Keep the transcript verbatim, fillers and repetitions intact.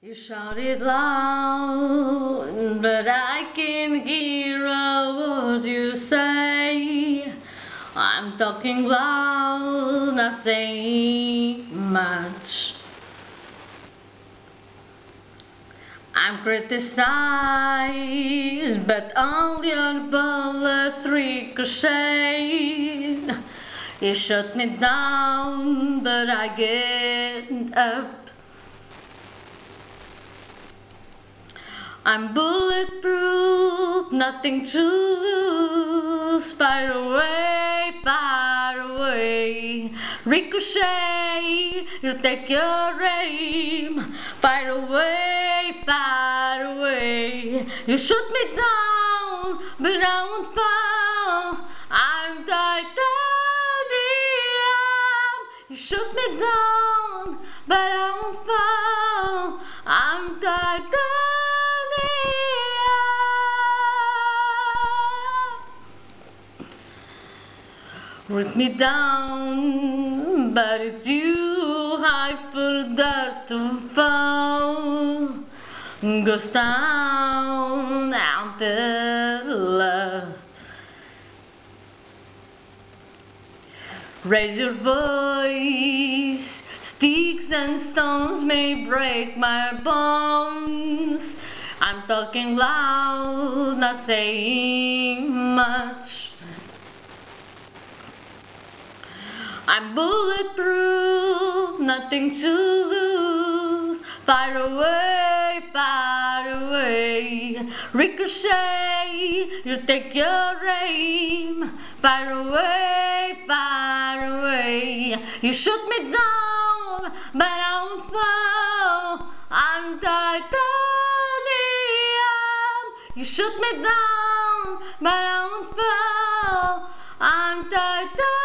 You shout it loud, but I can't hear what you say. I'm talking loud, not saying much. I'm criticized, but all your bullets ricochet. You shut me down, but I get up. I'm bulletproof, nothing to lose. Fire away, fire away. Ricochet, you take your aim. Fire away, fire away. You shoot me down, but I won't fall. I'm titanium. You shoot me down, but I won't fall. I'm titanium. Root me down, but it's you I put there to fall. Goes down, down to love. Raise your voice. Sticks and stones may break my bones. I'm talking loud, not saying much. I'm bulletproof, nothing to lose. Fire away, fire away. Ricochet, you take your aim. Fire away, fire away. You shoot me down, but I won't fall. I'm titanium. You shoot me down, but I won't fall. I'm titanium.